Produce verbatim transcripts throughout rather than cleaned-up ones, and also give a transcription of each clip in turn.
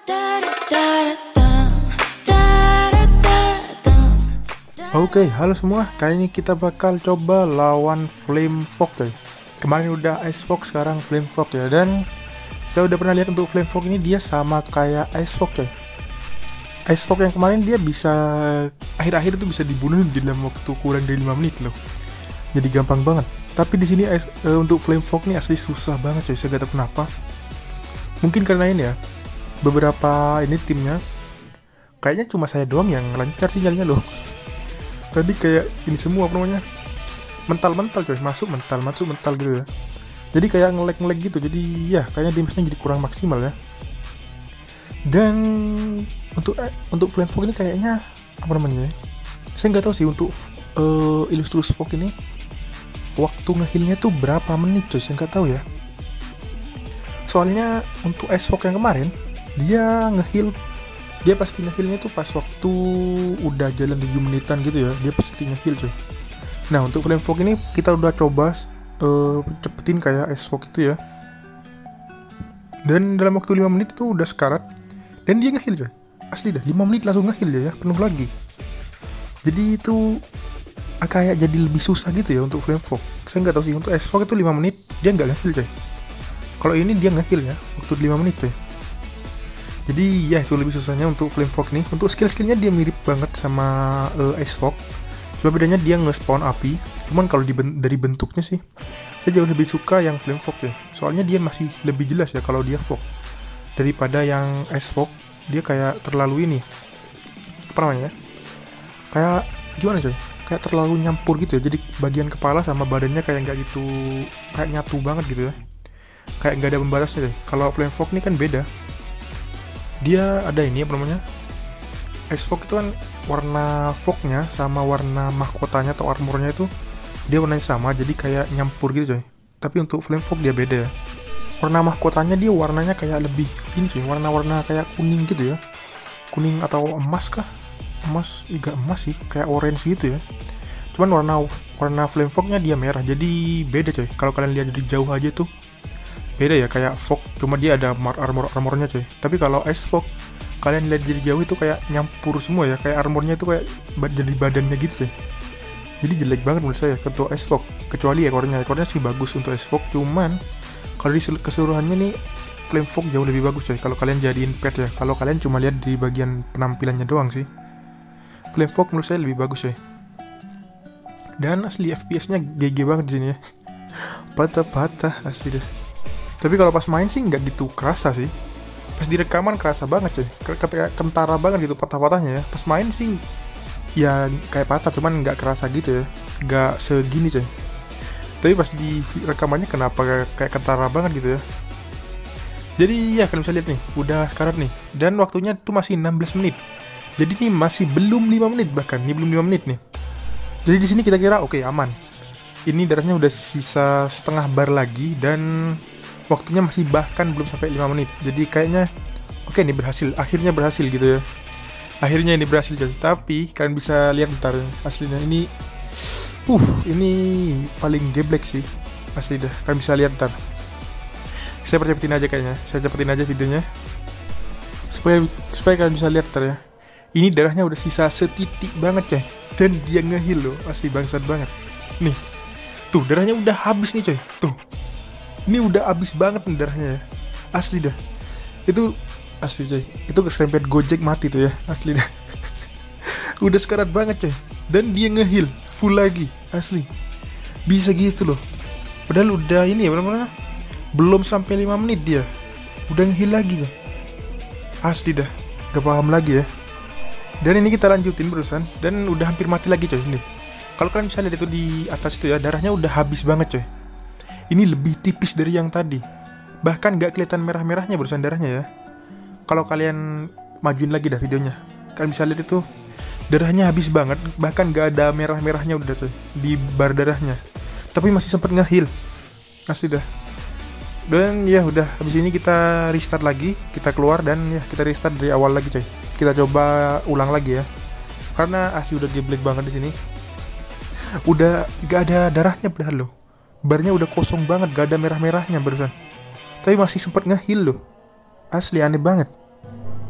Oke, halo semua. Kali ini kita bakal coba lawan Flame Fog, coy. Kemarin udah Ice Fog, sekarang Flame Fog ya. Dan saya udah pernah lihat untuk Flame Fog ini dia sama kayak Ice Fog, coy. Ice Fog yang kemarin dia bisa akhir-akhir itu bisa dibunuh di dalam waktu kurang dari lima menit loh. Jadi gampang banget. Tapi di sini uh, untuk Flame Fog ini asli susah banget, coy. Saya gak tahu kenapa. Mungkin karena ini ya. Beberapa ini timnya kayaknya cuma saya doang yang lancar sinyalnya loh. Tadi kayak ini semua apa namanya, mental-mental coy, masuk mental, masuk mental gitu ya. Jadi kayak nge-lag-nge-lag gitu. Jadi ya kayaknya damage-nya jadi kurang maksimal ya. Dan untuk eh, untuk Flame Fog ini kayaknya apa namanya ya, saya nggak tahu sih untuk uh, Illustrious Fog ini waktu nge-heal-nya tuh berapa menit coy, saya nggak tahu ya. Soalnya untuk Ice Fog yang kemarin dia nge-heal, dia pasti nge-healnya tuh pas waktu udah jalan tujuh menitan gitu ya, dia pasti nge-heal coy. Nah untuk Flame Fog ini kita udah coba uh, cepetin kayak Ice Fog itu ya, dan dalam waktu lima menit itu udah sekarat dan dia nge-heal coy. Asli dah lima menit langsung nge-heal ya, penuh lagi. Jadi itu kayak jadi lebih susah gitu ya untuk Flame Fog. Saya nggak tahu sih untuk Ice Fog itu lima menit dia nggak nge-heal coy. Kalau ini dia nge-heal ya waktu lima menit coy. Jadi ya itu lebih susahnya untuk Flame Fog nih. Untuk skill-skillnya dia mirip banget sama uh, Ice Fog. Cuma bedanya dia nge-spawn api. Cuman kalau ben dari bentuknya sih saya jauh lebih suka yang Flame Fog ya. Soalnya dia masih lebih jelas ya kalau dia Fog daripada yang Ice Fog. Dia kayak terlalu ini, apa namanya ya, kayak gimana coy, kayak terlalu nyampur gitu ya. Jadi bagian kepala sama badannya kayak nggak gitu, kayak nyatu banget gitu ya, kayak nggak ada pembatasnya coy. Kalau Flame Fog ini kan beda, dia ada ini apa namanya, Ice Fog itu kan warna fognya sama warna mahkotanya atau armornya itu dia warnanya sama, jadi kayak nyampur gitu coy. Tapi untuk Flame Fog dia beda ya. Warna mahkotanya dia warnanya kayak lebih ini coy, warna-warna kayak kuning gitu ya, kuning atau emas kah, emas, enggak emas sih, kayak orange gitu ya. Cuman warna warna Flame Fognya dia merah, jadi beda coy. Kalau kalian lihat dari jauh aja tuh beda ya, kayak Fog, cuma dia ada armor armornya coy. Tapi kalau Ice Fog kalian lihat dari jauh itu kayak nyampur semua ya, kayak armornya itu kayak jadi badannya gitu coy. Jadi jelek banget menurut saya untuk Ice Fog, kecuali ekornya ekornya sih bagus untuk Ice Fog. Cuman kalau di keseluruhannya nih Flame Fog jauh lebih bagus coy kalau kalian jadiin pet ya. Kalau kalian cuma lihat di bagian penampilannya doang sih, Flame Fog menurut saya lebih bagus coy. Dan asli F P S-nya G G banget di sini ya. Patah-patah asli deh. Tapi kalau pas main sih nggak gitu kerasa sih. Pas di rekaman kerasa banget coy, kayak kentara banget gitu patah-patahnya ya. Pas main sih ya kayak patah, cuman nggak kerasa gitu ya, nggak segini coy. Tapi pas di rekamannya kenapa kayak kentara banget gitu ya. Jadi ya kalian bisa lihat nih, udah sekarat nih. Dan waktunya tuh masih enam belas menit. Jadi ini masih belum lima menit, bahkan ini belum lima menit nih. Jadi di sini kita kira oke okay, aman. Ini darahnya udah sisa setengah bar lagi dan waktunya masih bahkan belum sampai lima menit. Jadi kayaknya oke okay, ini berhasil, akhirnya berhasil gitu ya. Akhirnya ini berhasil jadi. Tapi kalian bisa lihat ntar aslinya ini Uh, ini paling geblek sih asli dah. Kalian bisa lihat ntar. Saya percepetin aja kayaknya. Saya cepetin aja videonya supaya supaya kalian bisa lihat ntar ya. Ini darahnya udah sisa setitik banget coy. Dan dia nge-heal loh, asli bangsat banget. Nih, tuh darahnya udah habis nih coy. Tuh, ini udah habis banget nih darahnya ya. Asli dah. Itu asli coy. Itu keserempet Gojek mati tuh ya. Asli dah. Udah sekarat banget coy. Dan dia nge-heal full lagi, asli bisa gitu loh. Padahal udah ini ya benar-benar belum sampai lima menit dia udah nge-heal lagi loh. Asli dah gak paham lagi ya. Dan ini kita lanjutin barusan dan udah hampir mati lagi coy. Ini kalau kalian bisa lihat itu di atas itu ya, darahnya udah habis banget coy. Ini lebih tipis dari yang tadi, bahkan gak kelihatan merah-merahnya barusan darahnya ya. Kalau kalian majuin lagi dah videonya, kalian bisa lihat itu darahnya habis banget, bahkan gak ada merah-merahnya udah tuh di bar darahnya. Tapi masih sempet nge-heal. Asli dah. Dan ya udah, habis ini kita restart lagi, kita keluar dan ya kita restart dari awal lagi coy. Kita coba ulang lagi ya. Karena asli udah geblek banget di sini. Udah gak ada darahnya padahal loh. Barnya udah kosong banget, gak ada merah-merahnya barusan. Tapi masih sempet nge-heal loh. Asli aneh banget.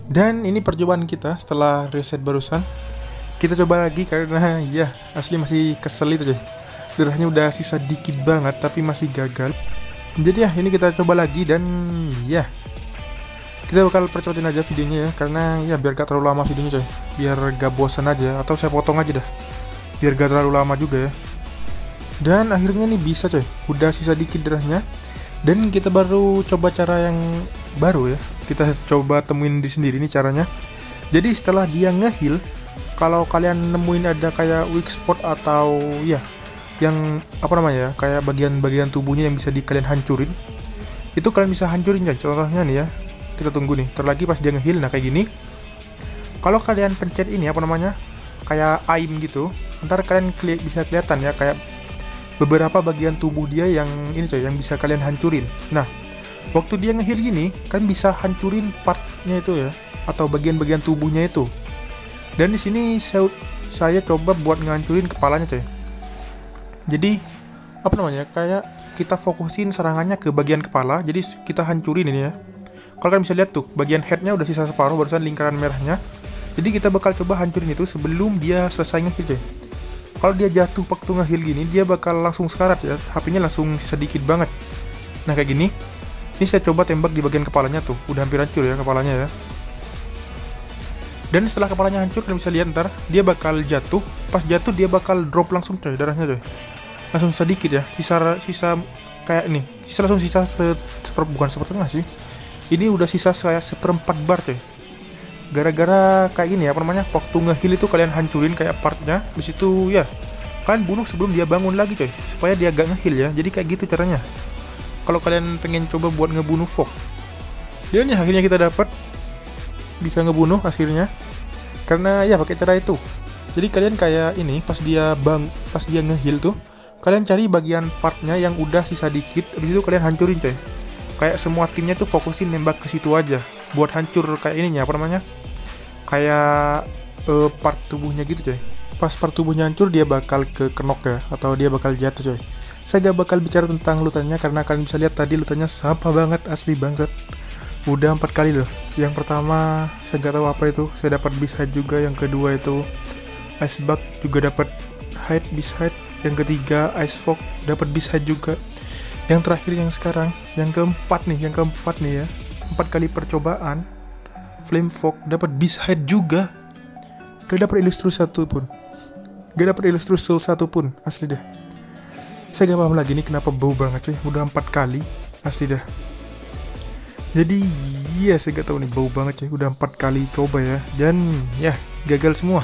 Dan ini percobaan kita setelah reset barusan. Kita coba lagi karena ya asli masih kesel itu deh. Darahnya udah sisa dikit banget tapi masih gagal. Jadi ya ini kita coba lagi dan ya kita bakal percepatin aja videonya ya, karena ya biar gak terlalu lama videonya coy, biar gak bosan aja, atau saya potong aja dah biar gak terlalu lama juga ya. Dan akhirnya nih bisa coy, udah sisa dikit darahnya. Dan kita baru coba cara yang baru ya, kita coba temuin di sendiri nih caranya. Jadi setelah dia nge-heal, kalau kalian nemuin ada kayak weak spot atau ya yang apa namanya ya, kayak bagian-bagian tubuhnya yang bisa di kalian hancurin, itu kalian bisa hancurin coy. Contohnya nih ya, kita tunggu nih, terlagi pas dia nge-heal, nah kayak gini. Kalau kalian pencet ini apa namanya, kayak aim gitu, ntar kalian kli bisa kelihatan ya kayak beberapa bagian tubuh dia yang ini coy, yang bisa kalian hancurin. Nah, waktu dia nge-heal gini, kan bisa hancurin partnya itu ya, atau bagian-bagian tubuhnya itu. Dan di sini saya, saya coba buat ngancurin kepalanya coy. Jadi apa namanya, kayak kita fokusin serangannya ke bagian kepala, jadi kita hancurin ini ya. Kalau kalian bisa lihat tuh, bagian headnya udah sisa separuh, barusan lingkaran merahnya. Jadi kita bakal coba hancurin itu sebelum dia selesai nge-heal coy. Kalau dia jatuh waktu nge-heal gini, dia bakal langsung sekarat ya, H P-nya langsung sedikit banget. Nah kayak gini, ini saya coba tembak di bagian kepalanya tuh, udah hampir hancur ya kepalanya ya. Dan setelah kepalanya hancur, kalian bisa lihat ntar, dia bakal jatuh, pas jatuh dia bakal drop langsung coy, darahnya coy. Langsung sedikit ya, sisa sisa kayak ini, sisa langsung sisa se, seper, bukan sepertengah sih. Ini udah sisa saya seperempat bar coy. Gara-gara kayak gini ya, apa namanya, waktu nge-heal itu kalian hancurin kayak partnya, habis itu ya kalian bunuh sebelum dia bangun lagi coy, supaya dia gak nge-heal ya. Jadi kayak gitu caranya kalau kalian pengen coba buat ngebunuh Fog. Dan ya akhirnya kita dapat bisa ngebunuh akhirnya, karena ya pakai cara itu. Jadi kalian kayak ini, pas dia bang pas dia nge-heal tuh, kalian cari bagian partnya yang udah sisa dikit, habis itu kalian hancurin coy. Kayak semua timnya tuh fokusin nembak ke situ aja, buat hancur kayak ininya apa namanya, kayak uh, part tubuhnya gitu coy. Pas part tubuhnya hancur, dia bakal ke kenok ya, atau dia bakal jatuh coy. Saya gak bakal bicara tentang lutannya karena kalian bisa lihat tadi lutannya sampah banget, asli bangsat. Udah empat kali loh. Yang pertama saya gak tahu apa itu, saya dapat beast hide juga. Yang kedua itu ice bug juga dapat hide beast hide. Yang ketiga ice fog dapat beast hide juga. Yang terakhir yang sekarang, yang keempat nih, yang keempat nih ya, empat kali percobaan flame fog dapat beast hide juga. Gak dapat illustrus satu pun, gak dapat illustrus soul satu pun, asli dah. Saya gak paham lagi nih kenapa bau banget cuy, udah empat kali, asli dah. Jadi ya saya gak tahu nih, bau banget cuy, udah empat kali coba ya, dan ya gagal semua.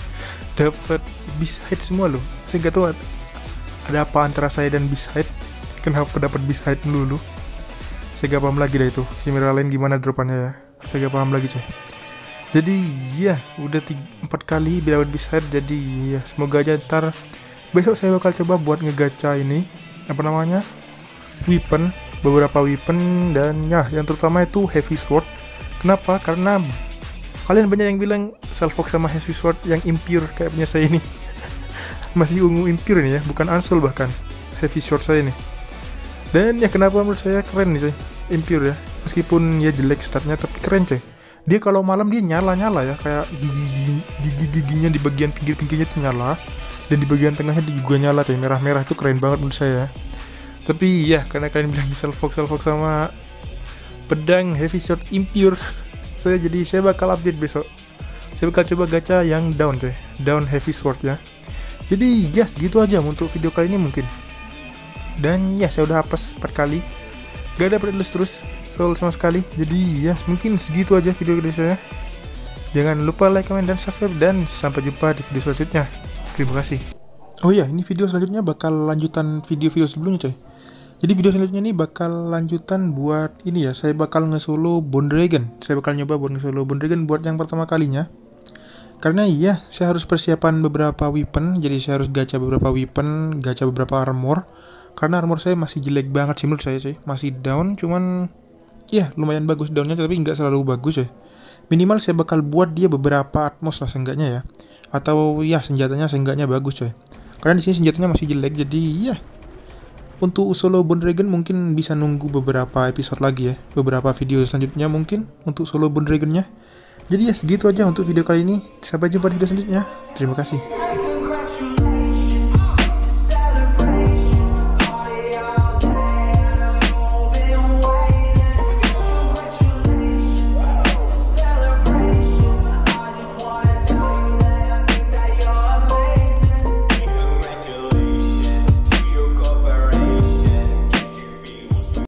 Dapat beast hide semua loh. Saya gak tahu ada apa antara saya dan beast hide. Kenapa dapat beast hide dulu? Saya gak paham lagi dah itu. Si Meralin gimana dropannya ya? Saya gak paham lagi coy. Jadi ya udah tiga, empat kali dapat beast hide. Jadi ya semoga aja ntar besok saya bakal coba buat ngegacha ini apa namanya, weapon, beberapa weapon, dan ya yang terutama itu heavy sword. Kenapa? Karena kalian banyak yang bilang Salvox sama heavy sword yang impure kayak punya saya ini. Masih ungu impure ini ya, bukan unsoul bahkan heavy sword saya ini. Dan ya kenapa menurut saya keren nih coy, impure ya, meskipun ya jelek startnya tapi keren coy. Dia kalau malam dia nyala-nyala ya, kayak gigi gigi-giginya di bagian pinggir-pinggirnya itu nyala, dan di bagian tengahnya juga nyala coy, merah-merah. Itu keren banget menurut saya. Tapi ya karena kalian bilang Salvox Salvox sama pedang heavy sword impure, saya jadi saya bakal update besok. Saya bakal coba gacha yang down coy, down heavy sword ya. Jadi ya segitu aja untuk video kali ini mungkin. Dan ya saya udah hapus empat kali, gak dapet illustrus soul sama sekali. Jadi ya mungkin segitu aja video dari saya. Jangan lupa like, comment, dan subscribe, dan sampai jumpa di video selanjutnya. Terima kasih. Oh iya, ini video selanjutnya bakal lanjutan video-video sebelumnya coy. Jadi video selanjutnya ini bakal lanjutan buat ini ya, saya bakal nge-solo Bone Dragon. Saya bakal nyoba buat nge-solo Bone Dragon buat yang pertama kalinya. Karena iya, saya harus persiapan beberapa weapon, jadi saya harus gacha beberapa weapon, gacha beberapa armor. Karena armor saya masih jelek banget sih menurut saya sih, masih down, cuman ya lumayan bagus downnya, tapi nggak selalu bagus ya. Minimal saya bakal buat dia beberapa atmos lah seenggaknya ya, atau ya senjatanya seenggaknya bagus coy. Karena di sini senjatanya masih jelek, jadi ya untuk solo Bone Dragon mungkin bisa nunggu beberapa episode lagi ya, beberapa video selanjutnya mungkin untuk solo Bone Dragonnya. Jadi ya segitu aja untuk video kali ini. Sampai jumpa di video selanjutnya. Terima kasih.